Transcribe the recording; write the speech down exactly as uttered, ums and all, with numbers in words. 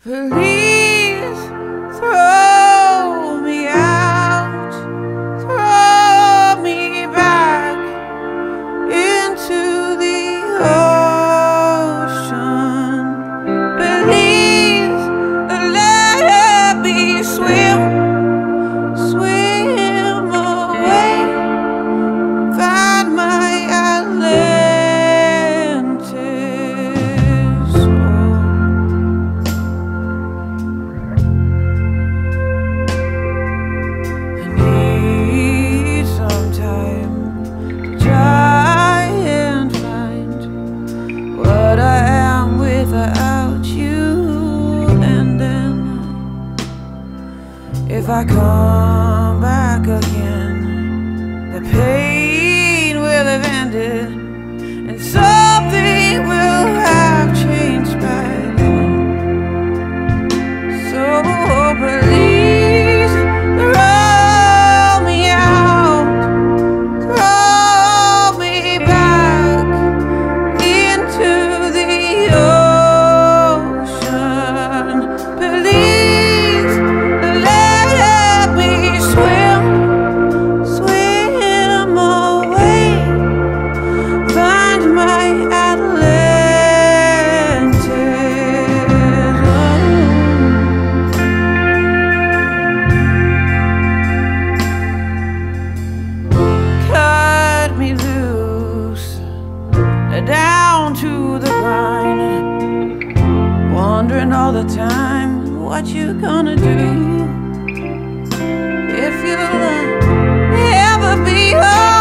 Please throw me out, throw me back into the ocean. Please let me swim, swim away, find my Atlantis. If I come back again, the pain will have ended, and something will have changed by then. So please throw me out, throw me back into the ocean. Please down to the grind, wondering all the time what you gonna do, if you'll ever be home.